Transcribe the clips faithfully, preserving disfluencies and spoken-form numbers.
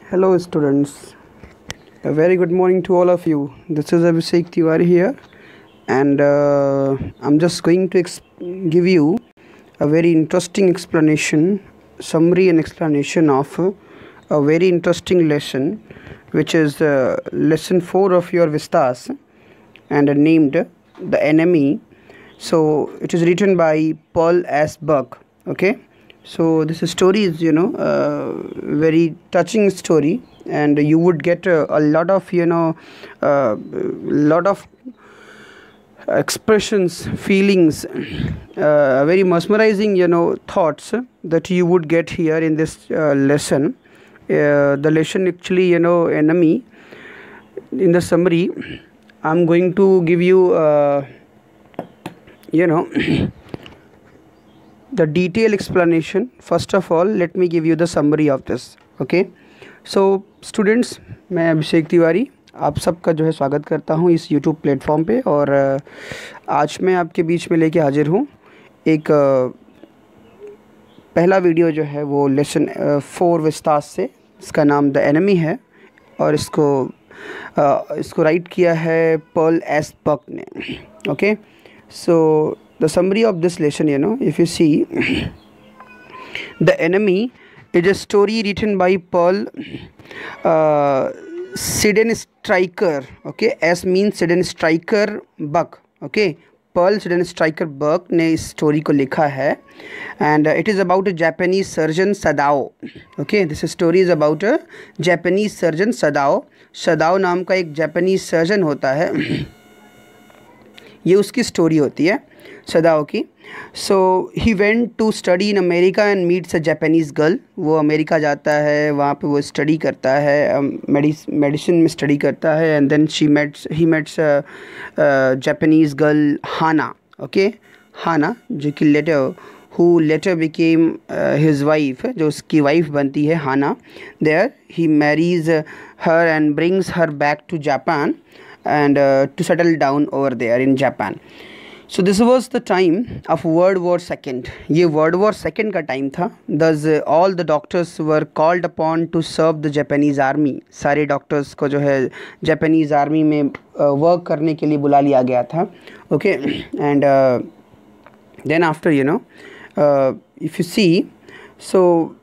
Hello students, a very good morning to all of you. This is Abhishek Tiwari here, and uh, I'm just going to ex- give you a very interesting explanation, summary and explanation of uh, a very interesting lesson, which is uh, lesson four of your Vistas, and uh, named The Enemy. So it is written by Paul S. Buck. Okay. So this story is, you know, uh, very touching story, and you would get uh, a lot of, you know, uh, lot of expressions, feelings, uh, very mesmerizing, you know, thoughts that you would get here in this uh, lesson. Uh, the lesson actually, you know, enemy. In the summary, I'm going to give you, uh, you know. the detailed explanation. First of all, let me give you the summary of this. Okay, so students, मैं अभिषेक तिवारी आप सबका जो है स्वागत करता हूँ इस YouTube platform पे। और आज मैं आपके बीच में लेके हाजिर हूँ एक पहला वीडियो जो है वो लेसन फोर विस्तास से, इसका नाम द एनिमी है, और इसको इसको राइट किया है पॉल एस बक ने। Okay, so the summary of this lesson, you know, if you see, The Enemy is a story written by Paul uh, Seidenstreicher. Okay, S means Seidenstreicher Buck. Okay, Paul Seidenstreicher Buck ने इस story को लिखा है, and uh, it is about a Japanese surgeon Sadao. Okay, this story is about a Japanese surgeon Sadao. Sadao नाम का एक Japanese surgeon होता है, ये उसकी स्टोरी होती है सदाओ की। So he went to study in America and meets a Japanese girl. वो अमेरिका जाता है, वहाँ पे वो स्टडी करता है, मेडिसिन में स्टडी करता है, and then she meets he meets Japanese girl Hana. Okay, Hana जो कि later who later became his wife, जो उसकी वाइफ बनती है Hana. There he marries her and brings her back to Japan and uh, to settle down over there in Japan. So this was the time of World War Second. ये World War Second का time था। Thus uh, all the doctors were called upon to serve the Japanese army. सारे doctors को जो है Japanese army में uh, work करने के लिए बुला लिया गया था। Okay, and uh, then after, you know, uh, if you see, so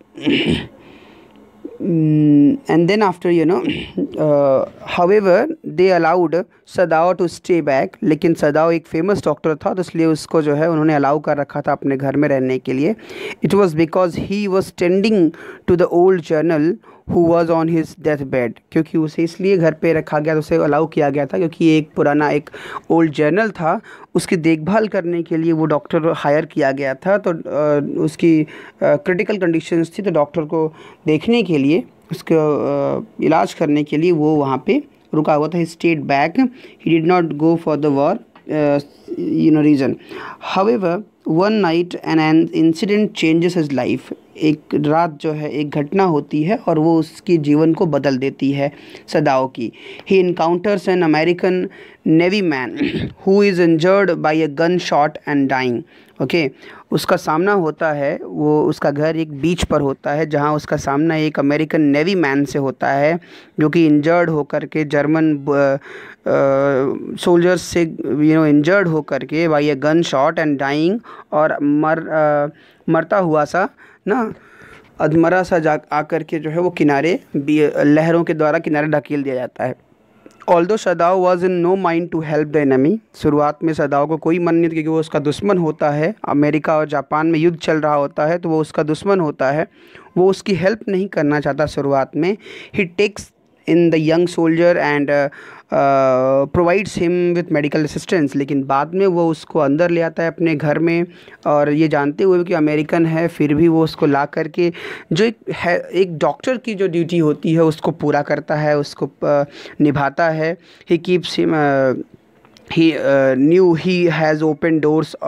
Mm, and then after, you know, uh, however they allowed Sadao to stay back. लेकिन सदाओ एक फेमस डॉक्टर था, तो इसलिए उसको जो है उन्होंने अलाउ कर रखा था अपने घर में रहने के लिए। It was because he was tending to the old journal who was on his death bed. क्योंकि उसे इसलिए घर पे रखा गया, तो उसे अलाउ किया गया था क्योंकि एक पुराना एक ओल्ड जर्नल था, उसकी देखभाल करने के लिए वो डॉक्टर हायर किया गया था। तो uh, उसकी क्रिटिकल uh, कंडीशंस थी, तो डॉक्टर को देखने के लिए, उसको uh, इलाज करने के लिए वो वहाँ पे रुका हुआ था। He stayed back, he did not go for the war, you know reason. However one night an an incident changes his life. एक रात जो है एक घटना होती है और वो उसकी जीवन को बदल देती है सदाओ की। He encounters an American navy man who is injured by a gun shot and dying. Okay, उसका सामना होता है, वो उसका घर एक बीच पर होता है जहाँ उसका सामना एक अमेरिकन नेवी मैन से होता है जो कि इंजर्ड होकर के, जर्मन सोल्जर्स से यू नो इंजर्ड होकर के by a gun shot and dying, और मर uh, मरता हुआ सा ना अधमरा सा जा आकर के जो है वो किनारे लहरों के द्वारा किनारे ढकेल दिया जाता है। Although Sadao was in no mind to help the enemy. शुरुआत में सदाओ को कोई मन नहीं था क्योंकि वो उसका दुश्मन होता है। अमेरिका और जापान में युद्ध चल रहा होता है, तो वो उसका दुश्मन होता है, वो उसकी हेल्प नहीं करना चाहता शुरुआत में। He takes in the young soldier and provides him with medical assistance. लेकिन बाद में वो उसको अंदर ले आता है अपने घर में, और ये जानते हुए कि अमेरिकन है फिर भी वो उसको ला करके जो एक है एक डॉक्टर की जो ड्यूटी होती है उसको पूरा करता है, उसको uh, निभाता है। He keeps him he uh, knew he has opened doors of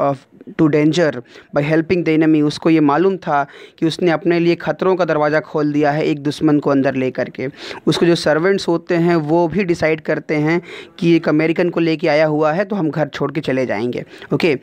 to danger by helping the enemy. उसको ये मालूम था कि उसने अपने लिए ख़तरों का दरवाज़ा खोल दिया है एक दुश्मन को अंदर ले करके। उसको जो सर्वेंट्स होते हैं वो भी डिसाइड करते हैं कि एक अमेरिकन को लेके आया हुआ है तो हम घर छोड़ के चले जाएंगे। ओके,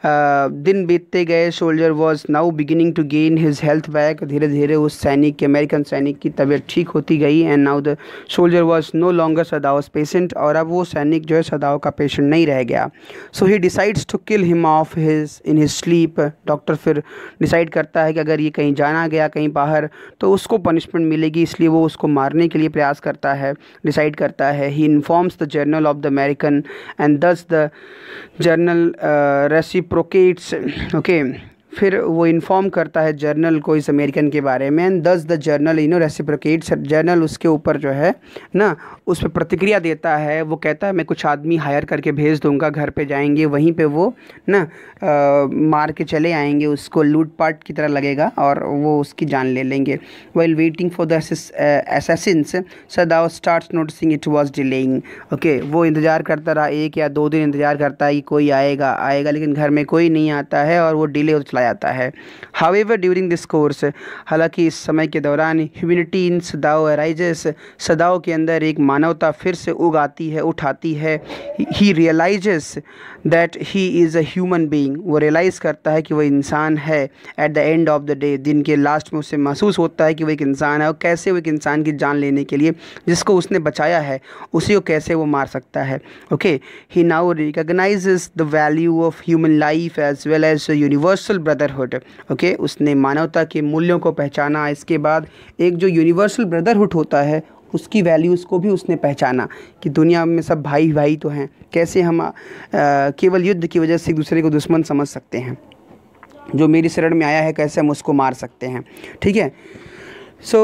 दिन बीतते गए, soldier was now beginning to gain his health back. धीरे धीरे उस सैनिक के अमेरिकन सैनिक की तबीयत ठीक होती गई। And now the soldier was no longer Sadao's patient. और अब वो सैनिक जो है सदाओ का पेशेंट नहीं रह गया। So he decides to kill him off his in his sleep. Doctor फिर डिसाइड करता है कि अगर ये कहीं जाना गया कहीं बाहर तो उसको पनिशमेंट मिलेगी, इसलिए वो उसको मारने के लिए प्रयास करता है, डिसाइड करता है। He informs the general of the American and thus the general reciprocates. Okay, फिर वो इन्फॉर्म करता है जर्नल को इस अमेरिकन के बारे में। And thus the general you know reciprocates, general उसके ऊपर जो है ना उस पर प्रतिक्रिया देता है। वो कहता है मैं कुछ आदमी हायर करके भेज दूंगा, घर पे जाएंगे, वहीं पे वो ना आ, मार के चले आएंगे, उसको लूटपाट की तरह लगेगा और वो उसकी जान ले लेंगे। While waiting for the assassins Sadao starts noticing it was delaying. Okay, वो इंतज़ार करता रहा, एक या दो दिन इंतज़ार करता है कि कोई आएगा आएगा लेकिन घर में कोई नहीं आता है और वो डिले हो चला जाता है। हाउएवर ड्यूरिंग दिस कोर्स, हालांकि इस समय के दौरान ह्यूमैनिटी इन सदाओ अराइजेस, सदाओ के अंदर एक मानवता फिर से उगाती है, उठाती है। He realises that he is a human being, वो रियलाइज़ करता है कि वो इंसान है। At the end of the day, दिन के लास्ट में उसे महसूस होता है कि वो एक इंसान है और कैसे वो एक इंसान की जान लेने के लिए जिसको उसने बचाया है उसी को कैसे वो मार सकता है। Okay, he now recognises the value of human life as well as universal brotherhood. Okay, उसने मानवता के मूल्यों को पहचाना। इसके बाद एक जो यूनिवर्सल ब्रदरहुड होता है उसकी वैल्यूज़ को भी उसने पहचाना कि दुनिया में सब भाई भाई तो हैं, कैसे हम आ, केवल युद्ध की वजह से एक दूसरे को दुश्मन समझ सकते हैं, जो मेरी शरण में आया है कैसे हम उसको मार सकते हैं। ठीक है, so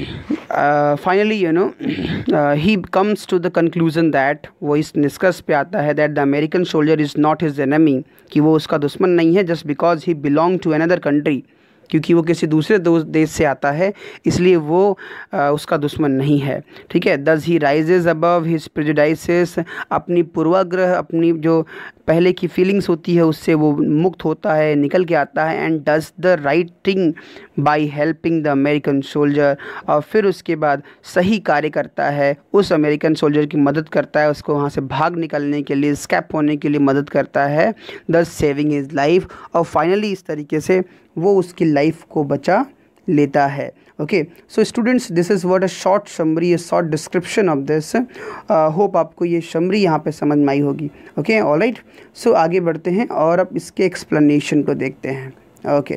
finally you know he comes to the conclusion that, वो इस निष्कर्ष पे आता है that the American soldier is not his enemy, कि वो उसका दुश्मन नहीं है just because he belong to another country, क्योंकि वो किसी दूसरे देश से आता है इसलिए वो आ, उसका दुश्मन नहीं है। ठीक है, thus he rises above his prejudices, अपनी पूर्वाग्रह, अपनी जो पहले की फीलिंग्स होती है उससे वो मुक्त होता है, निकल के आता है। And does the right thing by helping the American soldier, और फिर उसके बाद सही कार्य करता है, उस अमेरिकन सोल्जर की मदद करता है, उसको वहाँ से भाग निकलने के लिए, स्कैप होने के लिए मदद करता है, दस सेविंग हिज लाइफ। और फाइनली इस तरीके से वो उसकी लाइफ को बचा लेता है। Okay, so students, this is what a short summary, a short description of this. Hope आपको ये समरी यहाँ पे समझ में आई होगी। ओके, ऑलराइट, सो आगे बढ़ते हैं और अब इसके एक्सप्लेनेशन को देखते हैं। Okay,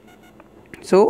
so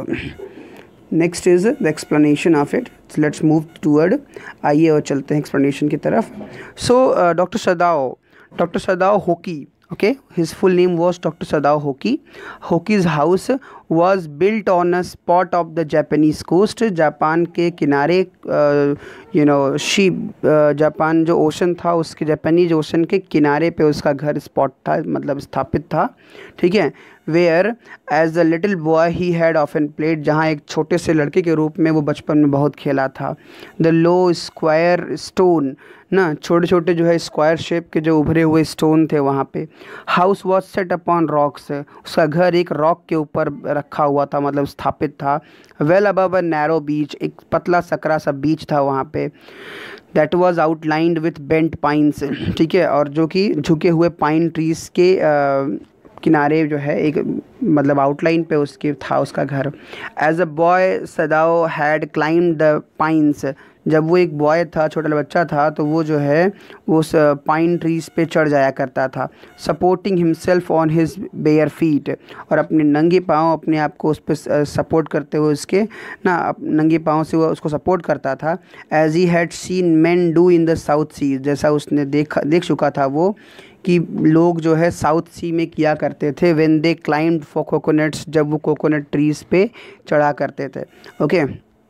next is the explanation of it. Let's move toward, आइए और चलते हैं एक्सप्लेनेशन की तरफ। So doctor Sadao, doctor Sadao Hoki, okay, his full name was Doctor Sadao Hoki. Hoki's house was built on a spot of the Japanese coast. Japan के किनारे you know शी Japan जो ओशन था उसके Japanese ocean के किनारे पे उसका घर स्पॉट था, मतलब स्थापित था। ठीक है, where as a little boy he had often played, जहाँ एक छोटे से लड़के के रूप में वो बचपन में बहुत खेला था। द लो स्क्वायर स्टोन, ना छोटे छोटे जो है स्क्वायर शेप के जो उभरे हुए स्टोन थे वहाँ पे। House was set upon rocks, उसका घर एक रॉक के ऊपर रखा हुआ था, मतलब स्थापित था। Well above a narrow beach, एक पतला सकरा सा बीच था वहाँ पे। That was outlined with bent pines, ठीक है, और जो कि झुके हुए पाइन ट्रीज के uh, किनारे जो है एक मतलब आउटलाइन पे उसके था उसका घर। As a boy Sadao had climbed the pines, जब वो एक बॉय था, छोटा बच्चा था, तो वो जो है वो उस पाइन ट्रीज पे चढ़ जाया करता था। Supporting himself on his bare feet, और अपने नंगे पाँव अपने आप को उस पर सपोर्ट करते हुए उसके ना नंगे पाँव से वो उसको सपोर्ट करता था। As he had seen man do in the South Sea, जैसा उसने देखा देख चुका था वो कि लोग जो है साउथ सी में किया करते थे। When they climbed for coconuts, जब वो कोकोनट ट्रीज़ पे चढ़ा करते थे। Okay,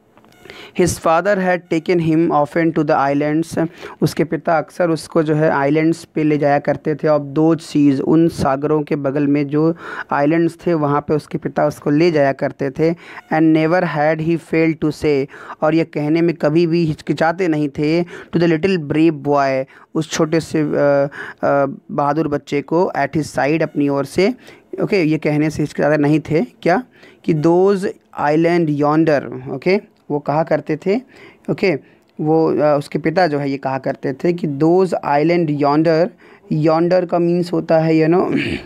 his father had taken him often to the islands, उसके पिता अक्सर उसको जो है आइलैंड्स पे ले जाया करते थे। ऑफ दोज सीज, उन सागरों के बगल में जो आइलैंड्स थे वहाँ पे उसके पिता उसको ले जाया करते थे। And never had he fail to say, और ये कहने में कभी भी हिचकिचाते नहीं थे, to the little brave boy, उस छोटे से बहादुर बच्चे को, एट हिज साइड, अपनी ओर से। ओके okay, ये कहने से हिचकिचाते नहीं थे क्या कि दोज आइलैंड यॉन्डर, ओके वो कहा करते थे, ओके okay, वो आ, उसके पिता जो है ये कहा करते थे कि दोज आइलैंड यॉन्डर, यॉन्डर का मीन्स होता है यू नो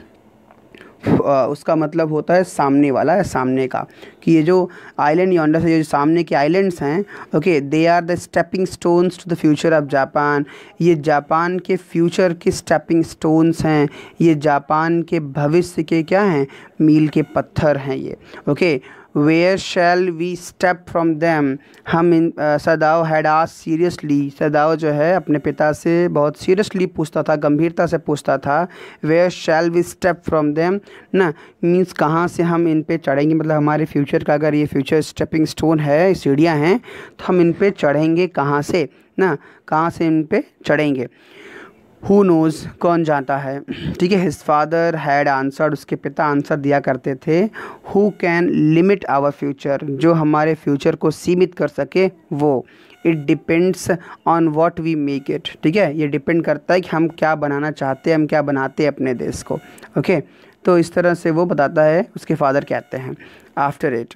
उसका मतलब होता है सामने वाला है, सामने का, कि ये जो आइलैंड यॉन्डर से जो सामने के आइलैंड्स हैं, okay they are the stepping stones to the future of Japan, ये जापान के फ्यूचर के स्टेपिंग स्टोन्स हैं, ये जापान के भविष्य के क्या हैं, मील के पत्थर हैं ये। Okay where shall we step from them, हम इन Sadao had asked seriously, Sadao जो है अपने पिता से बहुत सीरियसली पूछता था, गंभीरता से पूछता था। Where shall we step from them ना, मीन्स कहाँ से हम इन पे चढ़ेंगे, मतलब हमारे फ्यूचर का अगर ये फ्यूचर स्टेपिंग स्टोन है, सीढ़ियाँ हैं, तो हम इन पे चढ़ेंगे कहाँ से ना, कहाँ से इन पे चढ़ेंगे। हु नोज़, कौन जानता है, ठीक है। हिज फादर हैड आंसर्ड, उसके पिता आंसर दिया करते थे। Who can limit our future, जो हमारे फ्यूचर को सीमित कर सके वो। It depends on what we make it, ठीक है, ये डिपेंड करता है कि हम क्या बनाना चाहते हैं, हम क्या बनाते हैं अपने देश को। ओके तो इस तरह से वो बताता है, उसके फादर कहते हैं। After it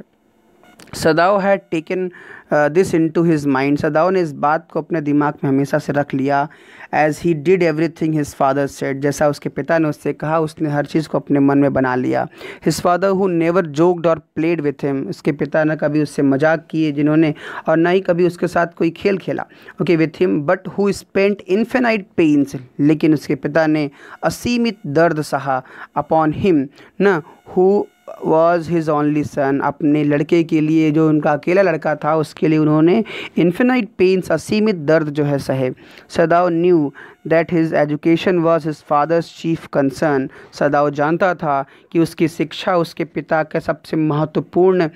Sadao had taken this into his mind, Sadao ने इस बात को अपने दिमाग में हमेशा से रख लिया। As he did everything his father said, जैसा उसके पिता ने उससे कहा उसने हर चीज़ को अपने मन में बना लिया। His father who never joked और प्लेड विथ हिम, उसके पिता ने कभी उससे मजाक किए जिन्होंने, और ना ही कभी उसके साथ कोई खेल खेला, okay with him, but who spent infinite pains, लेकिन उसके पिता ने असीमित दर्द सहा, अपॉन हिम ना, who was his only son, अपने लड़के के लिए जो उनका अकेला लड़का था उसके लिए उन्होंने इन्फिनाइट पेन्स, असीमित दर्द जो है सहे। Sadao knew that his education was his father's chief concern, Sadao जानता था कि उसकी शिक्षा उसके पिता का सबसे महत्वपूर्ण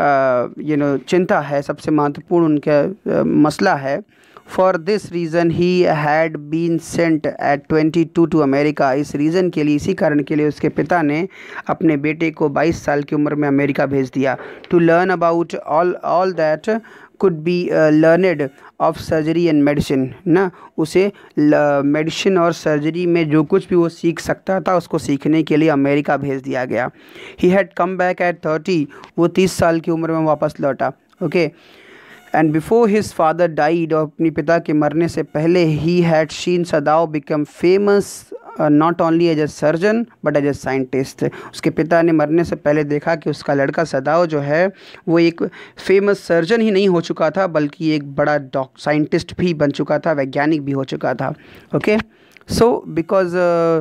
यू नो चिंता है, सबसे महत्वपूर्ण उनका मसला है। For this reason he had been sent at twenty two to America, इस रीज़न के लिए, इसी कारण के लिए उसके पिता ने अपने बेटे को बाईस साल की उम्र में अमेरिका भेज दिया। To learn about all all that could be learned of surgery and medicine ना, उसे मेडिसिन और सर्जरी में जो कुछ भी वो सीख सकता था उसको सीखने के लिए अमेरिका भेज दिया गया। He had come back at thirty, वो तीस साल की उम्र में वापस लौटा। Okay and before his father died, और अपने पिता के मरने से पहले, he had seen Sadao become famous not only as a surgeon but as a scientist, उसके पिता ने मरने से पहले देखा कि उसका लड़का सदाओ जो है वो एक फेमस सर्जन ही नहीं हो चुका था बल्कि एक बड़ा डॉक साइंटिस्ट भी बन चुका था, वैज्ञानिक भी हो चुका था। Okay so because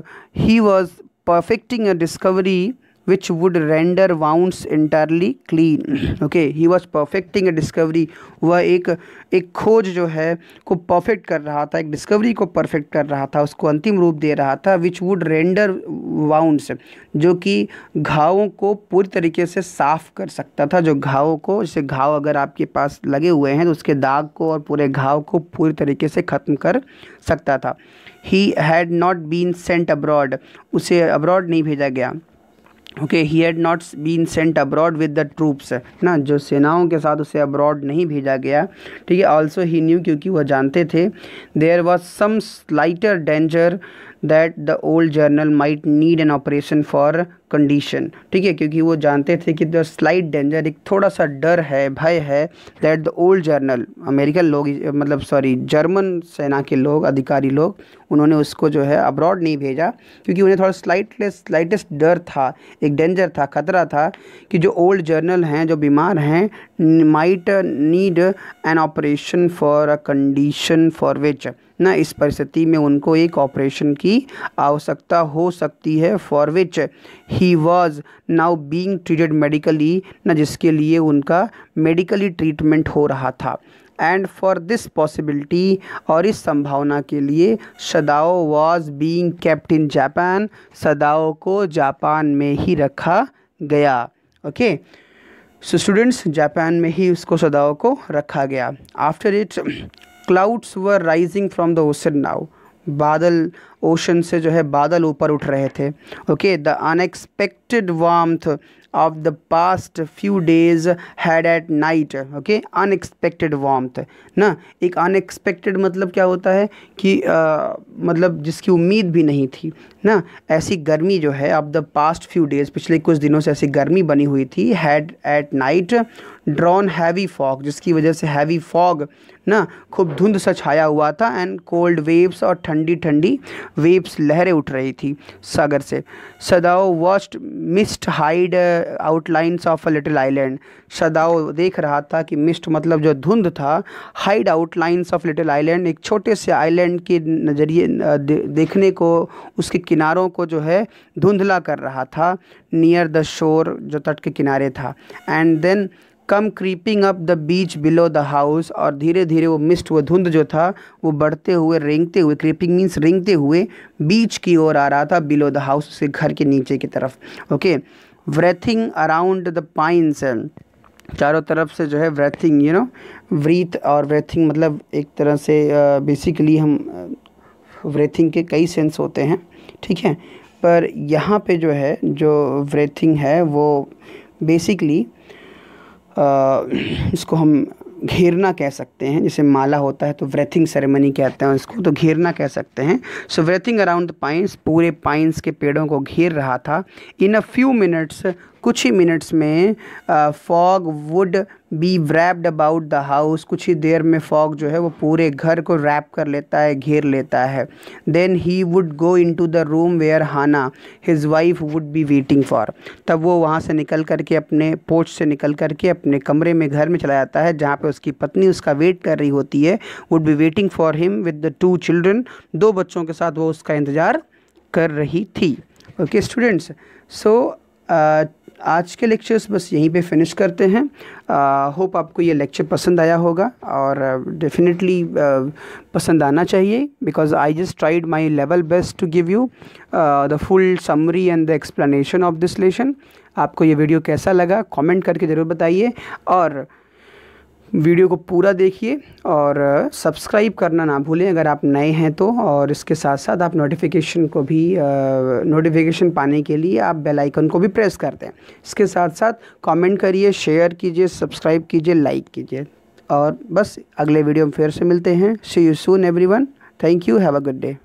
he was perfecting a discovery which would render wounds entirely clean. okay he was perfecting a discovery, वह एक एक खोज जो है को परफेक्ट कर रहा था, एक डिस्कवरी को परफेक्ट कर रहा था, उसको अंतिम रूप दे रहा था। which would render wounds, जो कि घावों को पूरी तरीके से साफ कर सकता था, जो घावों को, जैसे घाव अगर आपके पास लगे हुए हैं तो उसके दाग को और पूरे घाव को पूरी तरीके से ख़त्म कर सकता था। he had not been sent abroad, उसे अब्रॉड नहीं भेजा गया। Okay he had not been sent abroad with the troops ना, जो सेनाओं के साथ उसे अब्रॉड नहीं भेजा गया, ठीक है। ऑल्सो ही न्यू, क्योंकि वह जानते थे, there was some slighter danger that the old general might need an operation for condition, ठीक है, क्योंकि वो जानते थे कि द स्लाइट डेंजर, एक थोड़ा सा डर है, भय है, that the old general, American लोग मतलब सॉरी जर्मन सेना के लोग, अधिकारी लोग, उन्होंने उसको जो है अब्रॉड नहीं भेजा क्योंकि उन्हें थोड़ा स्लाइटलेस स्लाइटेस्ट डर था, एक डेंजर था, खतरा था कि जो ओल्ड जर्नल हैं, जो बीमार हैं, might need an operation for a condition for which ना, इस परिस्थिति में उनको एक ऑपरेशन की आवश्यकता हो सकती है, for which he was now being treated medically ना, जिसके लिए उनका मेडिकली ट्रीटमेंट हो रहा था। एंड फॉर दिस पॉसिबिलिटी, और इस संभावना के लिए, Sadao was being kept in Japan, Sadao को जापान में ही रखा गया। ओके सो स्टूडेंट्स, जापान में ही उसको सदाओ को रखा गया। After it clouds were rising from the ocean now, बादल, ओशन से जो है बादल ऊपर उठ रहे थे। Okay, the unexpected warmth of the past few days had at night. Okay, unexpected warmth ना, एक अनएक्सपेक्टेड मतलब क्या होता है कि आ, मतलब जिसकी उम्मीद भी नहीं थी ना, ऐसी गर्मी जो है of the past few days, पिछले कुछ दिनों से ऐसी गर्मी बनी हुई थी। Had at night drawn heavy fog, जिसकी वजह से हैवी फॉग ना, खूब धुंध सा छाया हुआ था। एंड कोल्ड वेव्स, और ठंडी ठंडी वेव्स, लहरें उठ रही थी सागर से। Sadao watched mist hide outlines of a little island, Sadao देख रहा था कि मिस्ट मतलब जो धुंध था, hide outlines of little island, एक छोटे से आइलैंड के नज़रिए दे, देखने को, उसके किनारों को जो है धुंधला कर रहा था। नियर द शोर, जो तट के किनारे था। And then come creeping up the beach below the house, और धीरे धीरे वो मिस्ट, वो धुंध जो था वो बढ़ते हुए, रेंगते हुए, क्रीपिंग मीन्स रेंगते हुए बीच की ओर आ रहा था, बिलो द हाउस, उसके घर के नीचे की तरफ। Okay, wreathing around the pines, चारों तरफ से जो है व्रेथिंग, यू नो, व्रीथ और व्रेथिंग मतलब एक तरह से बेसिकली uh, हम व्रेथिंग uh, के कई सेंस होते हैं, ठीक है, पर यहाँ पे जो है जो व्रेथिंग है वो बेसिकली इसको हम घेरना कह सकते हैं। जैसे माला होता है तो व्रेथिंग सेरेमनी कहते हैं इसको, तो घेरना कह सकते हैं। So wreathing around the pines, पूरे पाइन्स के पेड़ों को घेर रहा था। इन अ फ्यू मिनट्स, कुछ ही मिनट्स में fog would be wrapped about the house, कुछ ही देर में फॉग जो है वो पूरे घर को रैप कर लेता है, घेर लेता है। Then he would go into the room where Hana his wife would be waiting for, तब वो वहाँ से निकल करके, अपने पोर्च से निकल करके अपने कमरे में, घर में चला जाता है, जहाँ पे उसकी पत्नी उसका वेट कर रही होती है। Would be waiting for him with the two children, दो बच्चों के साथ वो उसका इंतज़ार कर रही थी। ओके स्टूडेंट्स, सो आज के लेक्चर्स बस यहीं पे फिनिश करते हैं। होप आपको ये लेक्चर पसंद आया होगा, और डेफिनेटली uh, uh, पसंद आना चाहिए, because I just tried my level best to give you the full summary and the explanation of this lesson. आपको ये वीडियो कैसा लगा कमेंट करके ज़रूर बताइए, और वीडियो को पूरा देखिए, और सब्सक्राइब करना ना भूलें अगर आप नए हैं तो, और इसके साथ साथ आप नोटिफिकेशन को भी नोटिफिकेशन पाने के लिए आप बेल आइकन को भी प्रेस कर दें। इसके साथ साथ कमेंट करिए, शेयर कीजिए, सब्सक्राइब कीजिए, लाइक कीजिए, और बस अगले वीडियो में फिर से मिलते हैं। See you soon everyone, thank you, have a good day.